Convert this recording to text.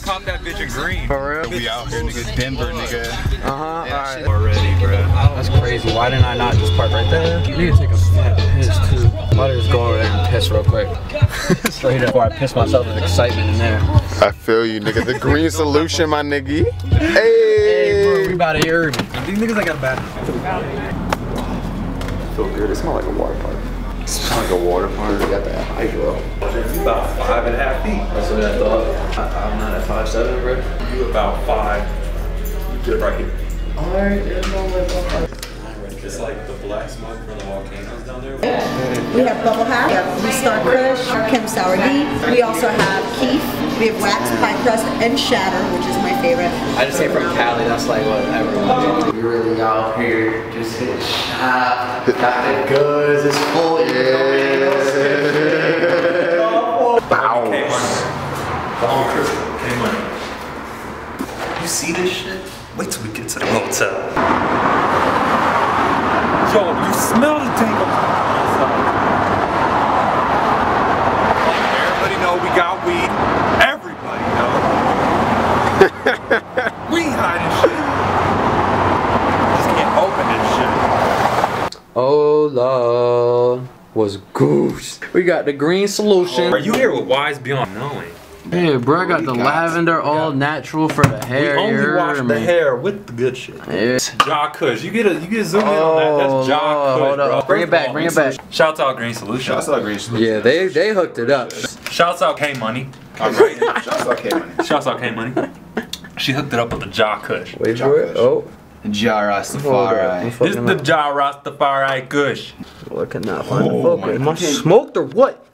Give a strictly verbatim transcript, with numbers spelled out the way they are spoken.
cop that bitch in green. For real? We out here, nigga. Denver, nigga. Uh huh. Alright. Already, bro. That's crazy. Why didn't I not just park right there? You need to take a fat piss too. Why don't I just go over there and piss real quick? Straight up. Before I piss myself with excitement in there. I feel you, nigga. The green solution, my nigga. Hey. Hey, bro, we about to hear me. These niggas I got bad. Feel good. It smells like a water park. It smells like a water park. We got that hydro. You about five and a half feet. That's what I thought. I, I'm not at five seven, bro. You about five. You good right here. Alright, there's no way about It's like the black smoke from the volcanoes down there. We have Bubble Half, we have Restart Kush, Kim Sour D. We also have Keef, we have Wax Pie Crust, and Shatter, which is my favorite. I just came from Cali, that's like what everyone. We really out here, just hit shop, got the goods, it's full, yeah. Bow. K-Money. You see this shit? Wait till we get to the hotel. Yo, you smell the tango. Everybody know we got weed. Everybody know. We ain't hiding shit. Just can't open this shit. Oh Lord, was goose. We got the green solution. Are you here with Wise Beyond Knowing? Hey, bro, I got the lavender all natural for the hair. We only wash the hair with the good shit. Yeah. Ja Kush, you get a you get a zoom in on that. That's Ja Kush, hold bro. up. Bring it back, bring it back. Shouts out Green Solution. Shouts out Green Solution. Yeah, they they hooked it up. Shouts out K Money. Alright. Shouts out K-Money. Shouts out K Money. She hooked it up with the Ja Kush. Wait for it. Oh. Ja Rastafari. This is the Ja Rastafari Kush. Well, I cannot find the focus. Am I smoked or what?